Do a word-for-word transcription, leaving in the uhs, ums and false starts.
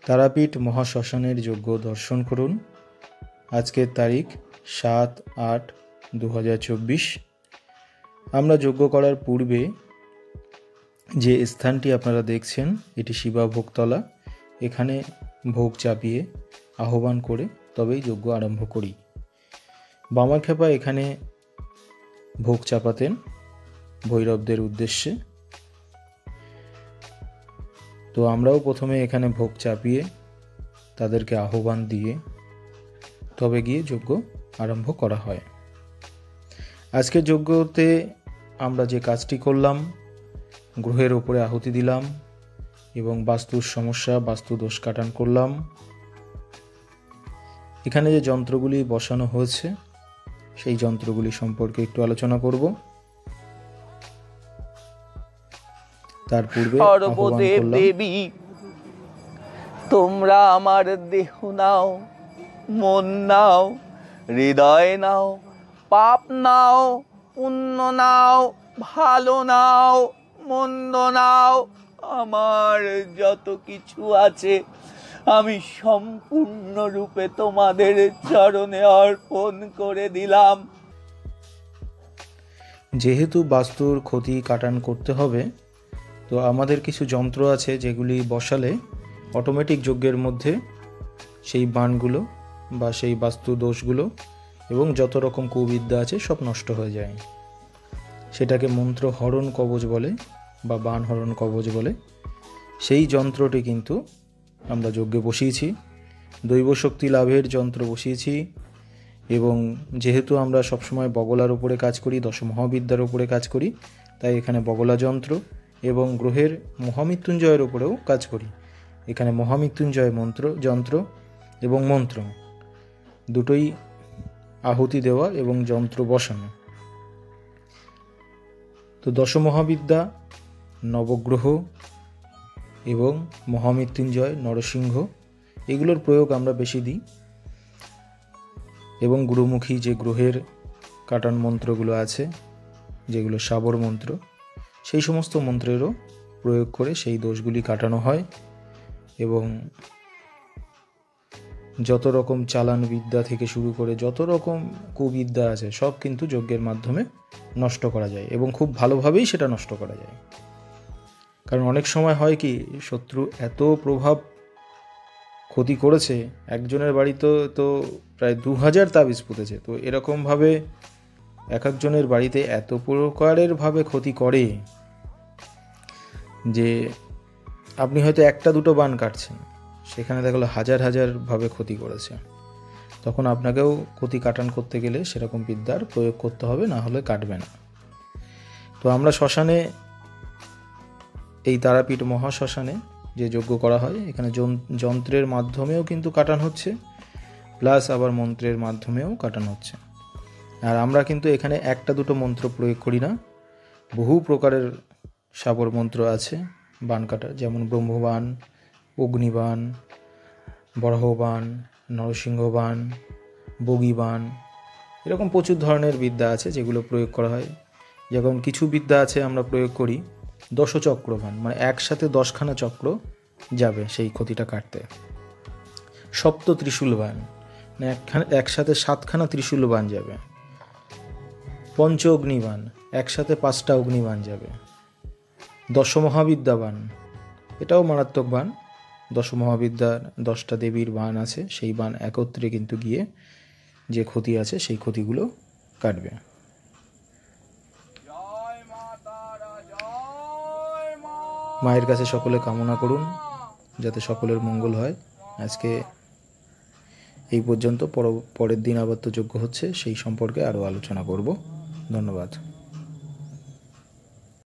তারাপীঠ মহাশ্মশানের যজ্ঞ দর্শন করুন। আজকের তারিখ সাত আট দু হাজার চব্বিশ। আমরা যজ্ঞ করার পূর্বে যে স্থানটি আপনারা দেখছেন এটি শিবা ভোগতলা। এখানে ভোগ চাপিয়ে আহ্বান করে তবেই যজ্ঞ আরম্ভ করি। বামাখ্যাপা এখানে ভোগ চাপাতেন ভৈরবদের উদ্দেশ্যে। তো আমরাও প্রথমে এখানে ভোগ চাপিয়ে তাদেরকে আহ্বান দিয়ে তবে গিয়ে যজ্ঞ আরম্ভ করা হয়। আজকের যজ্ঞতে আমরা যে কাজটি করলাম, গ্রহের ওপরে আহুতি দিলাম এবং বাস্তুর সমস্যা বাস্তু দোষ কাটান করলাম। এখানে যে যন্ত্রগুলি বসানো হয়েছে সেই যন্ত্রগুলি সম্পর্কে একটু আলোচনা করব। তার পূর্বে সর্বদেব দেবী, তোমরা আমার দেহ নাও, মন নাও, হৃদয় নাও, পাপ নাও, পুণ্য নাও, ভালো নাও, মন্দ নাও, আমার যত কিছু আছে আমি সম্পূর্ণরূপে তোমাদের চরণে অর্পণ করে দিলাম। যেহেতু বাস্তুর ক্ষতি কাটান করতে হবে, তো আমাদের কিছু যন্ত্র আছে যেগুলি বসালে অটোমেটিক যজ্ঞের মধ্যে সেই বাণগুলো বা সেই বাস্তু দোষগুলো এবং যত রকম কুবিদ্যা আছে সব নষ্ট হয়ে যায়। সেটাকে মন্ত্র হরণ কবচ বলে বা বাণ হরণ কবচ বলে। সেই যন্ত্রটি কিন্তু আমরা যজ্ঞে বসিয়েছি। দৈব শক্তি লাভের যন্ত্র বসিয়েছি এবং যেহেতু আমরা সবসময় বগলার উপরে কাজ করি, দশ মহাবিদ্যার উপরে কাজ করি, তাই এখানে বগলা যন্ত্র এবং গ্রহের মহামৃত্যুঞ্জয়ের উপরেও কাজ করি। এখানে মহামৃত্যুঞ্জয় মন্ত্র যন্ত্র এবং মন্ত্র দুটোই আহুতি দেওয়া এবং যন্ত্র বসানো। তো দশ মহাবিদ্যা, নবগ্রহ এবং মহামৃত্যুঞ্জয় নরসিংহ এগুলোর প্রয়োগ আমরা বেশি দিই এবং গুরুমুখী যে গ্রহের কাটান মন্ত্রগুলো আছে যেগুলো সাবর মন্ত্র, সেই সমস্ত মন্ত্রেরও প্রয়োগ করে সেই দোষগুলি কাটানো হয় এবং যত রকম চালান বিদ্যা থেকে শুরু করে যত রকম কুবিদ্যা আছে সব কিন্তু যজ্ঞের মাধ্যমে নষ্ট করা যায় এবং খুব ভালোভাবেই সেটা নষ্ট করা যায়। কারণ অনেক সময় হয় কি, শত্রু এত প্রভাব ক্ষতি করেছে, একজনের বাড়িতে তো প্রায় দু হাজার তাবিজ পুঁতেছে। তো এরকমভাবে এক একজনের বাড়িতে এত প্রকারের ভাবে ক্ষতি করে যে আপনি হয়তো একটা দুটো বান কাটছেন, সেখানে দেখলো হাজার হাজার ভাবে ক্ষতি করেছে। তখন আপনাকেও ক্ষতি কাটান করতে গেলে সেরকম বিদ্যার প্রয়োগ করতে হবে, না হলে কাটবে না। তো আমরা শ্মশানে, এই তারাপীঠ মহাশ্মশানে যে যজ্ঞ করা হয়, এখানে যন্ত্রের মাধ্যমেও কিন্তু কাটান হচ্ছে, প্লাস আবার মন্ত্রের মাধ্যমেও কাটানো হচ্ছে। আর আমরা কিন্তু এখানে একটা দুটো মন্ত্র প্রয়োগ করি না, বহু প্রকারের সাবর মন্ত্র আছে বান কাটার, যেমন ব্রহ্মবাণ, অগ্নিবাণ, বরাহবাণ, নরসিংহবাণ, বগিবাণ, এরকম প্রচুর ধরনের বিদ্যা আছে যেগুলো প্রয়োগ করা হয়। যেমন কিছু বিদ্যা আছে আমরা প্রয়োগ করি দশচক্রবাণ, মানে একসাথে দশখানা চক্র যাবে সেই ক্ষতিটা কাটতে। সপ্ত ত্রিশূল বাণ, মানে একখানে একসাথে সাতখানা ত্রিশূল বাণ যাবে। পঞ্চ অগ্নিবাণ, একসাথে পাঁচটা অগ্নিবাণ যাবে। দশ মহাবিদ্যা বাণ, এটাও মারাত্মক বাণ। দশ মহাবিদ্যার দশটা দেবীর বাণ আছে, সেই বাণ একত্রে কিন্তু গিয়ে যে ক্ষতি আছে সেই ক্ষতিগুলো কাটবে। মায়ের কাছে সকলে কামনা করুন যাতে সকলের মঙ্গল হয়। আজকে এই পর্যন্ত, পরের দিন আবার তো যজ্ঞ হচ্ছে, সেই সম্পর্কে আরও আলোচনা করব। ধন্যবাদ।